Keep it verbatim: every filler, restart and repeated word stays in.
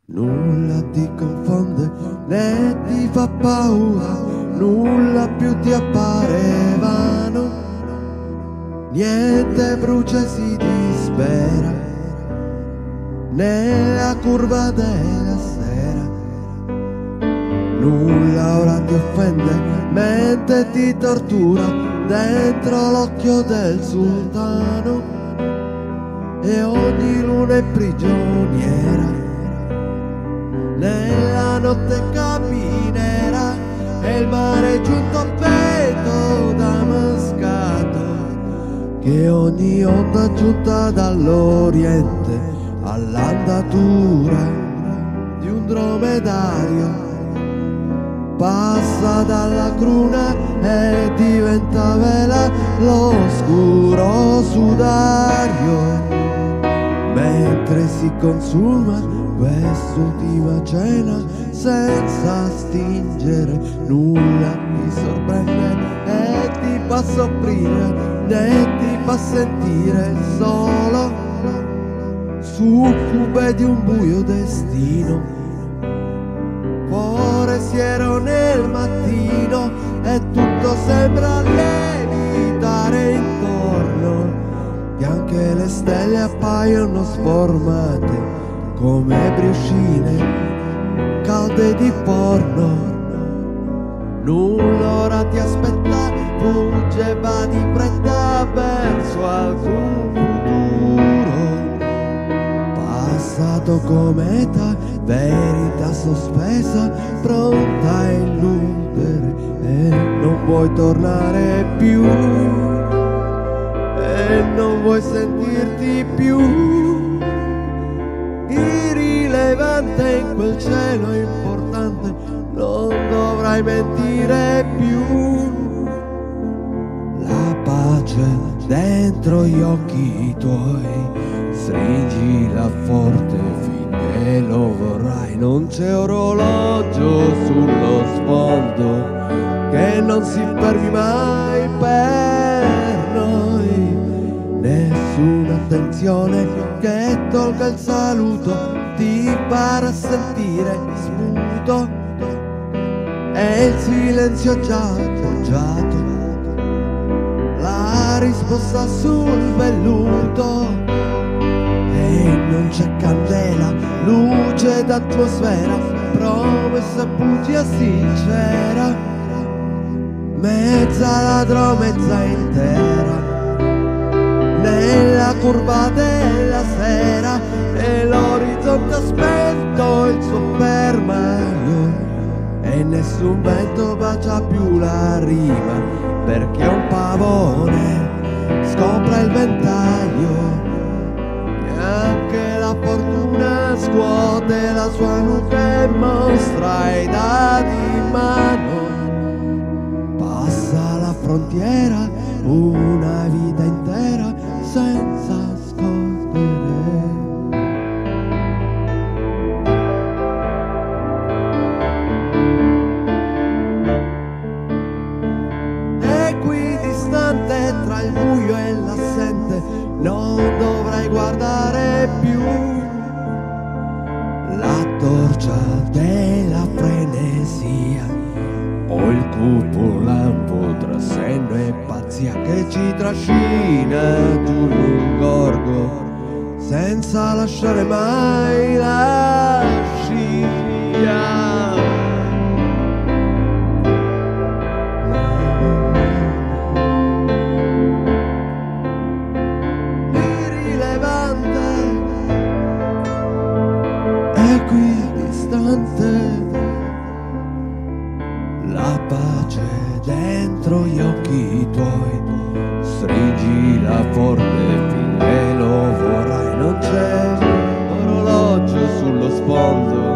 Nulla ti confonde né ti fa paura, nulla più ti appare vano, niente brucia e si dispera nella curva della sera. Nulla ora ti offende mentre ti tortura dentro l'occhio del sultano, e ogni luna è prigioniera nella notte capinera, e il mare è giunto a petto damascato, che ogni onda giunta dall'oriente all'andatura di un dromedario passa dalla cruna e diventa vela l'oscuro sudario, mentre si consuma quest'ultima cena senza stingere. Nulla ti sorprende e ti fa soffrire né ti fa sentire solo, succube di un buio destino, forestiero nel mattino, e tutto sembra levitare intorno, che anche le stelle appaiono sformate come briochine calde di forno. Nulla ora ti aspetta, fugge, va di fretta verso alcun futuro, passato cometa, verità sospesa, pronta a illudere, e non vuoi tornare più, e non vuoi sentirti più irrilevante in quel cielo importante. Non dovrai mentire più. La pace dentro gli occhi tuoi, stringila forte finché lo vorrai. Non c'è orologio sullo sfondo che non si fermi mai per noi, nessuna attenzione che tolga il saluto ti farà sentire sputo, e il silenzio ha già appoggiato la risposta sul velluto, e non c'è candela, luce d'atmosfera, promessa bugia sincera, mezza ladro, mezza intera nella curva della sera, e l'orizzonte ha spento il suo fermaio, e nessun vento bacia più la riva, perché un pavone scopre il ventaglio, e anche la fortuna scuote la sua nuca e mostra i dadi in mano. Passa la frontiera, una vita intera senza ascoltare. Equidistante tra il buio e l'assente, non dovrai guardare più la torcia della frenesia, o il cupo lampo tra senno e pazzia che ci trascina giù un gorgo senza lasciare mai la scia. Irrilevante, equidistante, la pace dentro gli occhi tuoi, stringila forte finché lo vorrai. Non c'è orologio sullo sfondo